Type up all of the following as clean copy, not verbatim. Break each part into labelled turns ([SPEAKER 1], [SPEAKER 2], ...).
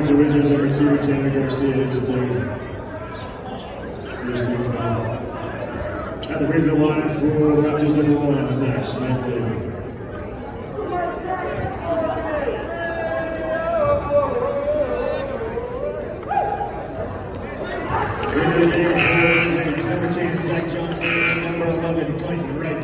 [SPEAKER 1] Toronto Wizards number 2, Tanner Garcia is third. At the free throw line for Raptors number 1, Zach Schmidtly. Number 10, Zach Johnson, number 11, Clayton Wright.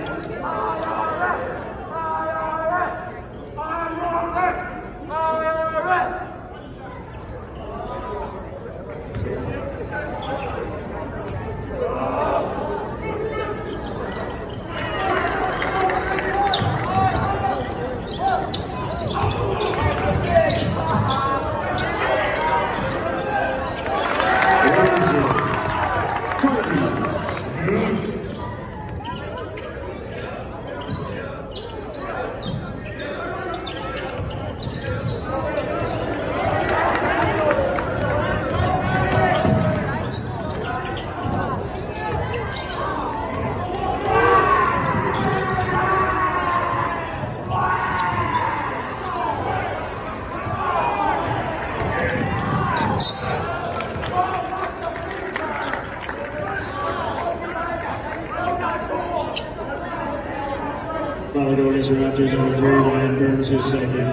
[SPEAKER 1] Followed over to Raptors number 3, Ryan Burns, his second.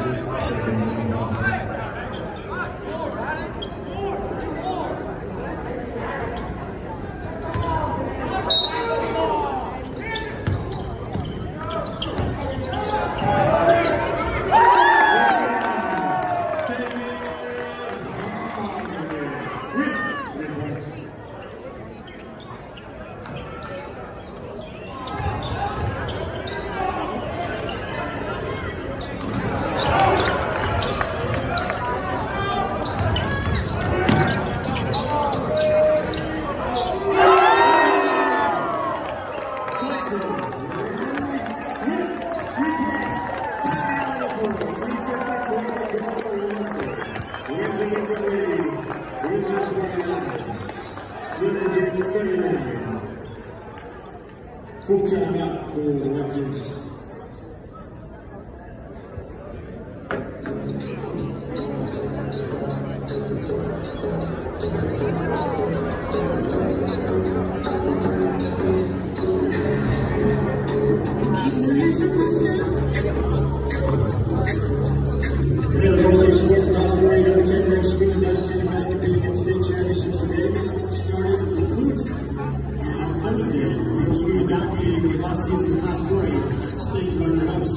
[SPEAKER 1] Full time out for the Raptors. The Varsity Sports and Hospitality number 10 ranks Sweden down to the Canadian State Championships today. Started with Clute on Thursday. Sweden down to last season's Class 4A state runners.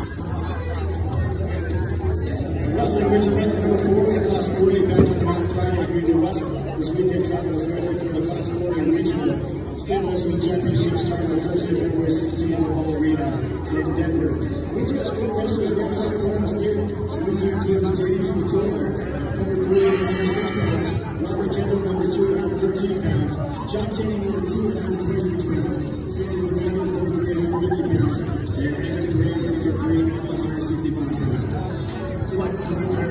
[SPEAKER 1] Wrestling Richard went to number 4 in the Class 4A back on Friday. Greenville West this weekend traveled to Thursday for the Class 4A regional state wrestling championship starting on Thursday, February 16th at the Ball Arena in Denver. Winter School wrestlers represent Florida State. Winter includes James Taylor, number 3 and number 6 pounds. Robert Kendall, number 2 and number 13 pounds. John Kenny, number 2 and number 26 pounds. Sandy Rodriguez, number 3 and number 50 pounds. And Anthony Reyes, number 3 and 165 pounds.